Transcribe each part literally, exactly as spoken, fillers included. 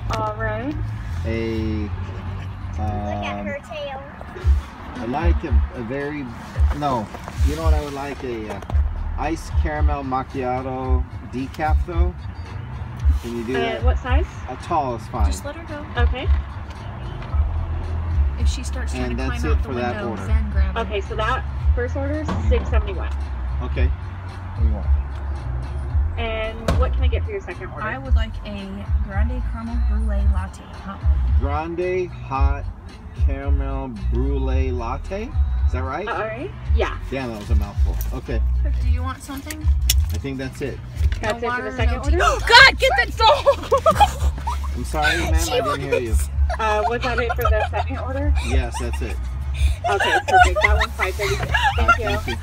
All right. A. Um, Look at her tail. I like a, a very. No, you know what I would like? A uh, iced caramel macchiato decaf though. Can you do Uh, that? what size? A tall is fine. Just let her go. Okay. If she starts trying And to that's climb it out the for that window, order. then grab her. Okay, so that first order is six seventy-one. Okay. What do you want? And what can I get for your second order? I would like a grande caramel brulee latte. Hot one. Grande hot caramel brulee latte. Is that right? All right. Yeah. Damn, that was a mouthful. Okay. Do you want something? I think that's it. That's No it for water, the second no order? tea. Oh God, get that dog! I'm sorry, ma'am. I didn't hear you. Uh, was that it for the second order? Yes, that's it. Okay, perfect. That one's five thirty-six. Thank Uh, you. thank you.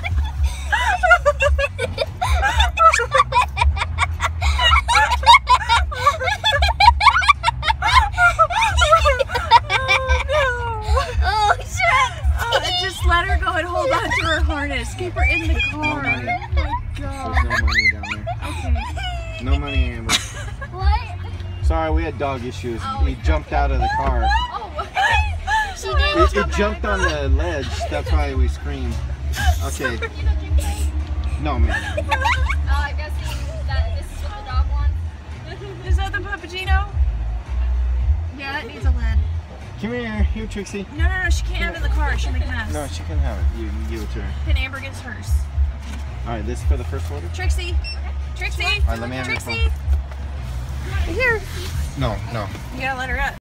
Oh, shit! Uh, just let her go and hold on to her harness. Keep her in the car. money. Oh my God. There's no money down there. Okay. No money, Amber. What? Sorry, we had dog issues. He jumped out of the car. Oh. She did. It, it jumped on the ledge. That's why we screamed. Okay. No, man. Oh, I guess that this is what the dog wants. Is that the puppuchino? Yeah, it needs a lid. Come here. Here, Trixie. No, no, no. She can't have it in the car. She'll make a mess. No, she can have it. You can give it to her. Then Amber gets hers. All right, this is for the first order? Trixie. Trixie. All right, let me have your Trixie. phone. Here. No, no. You gotta let her up.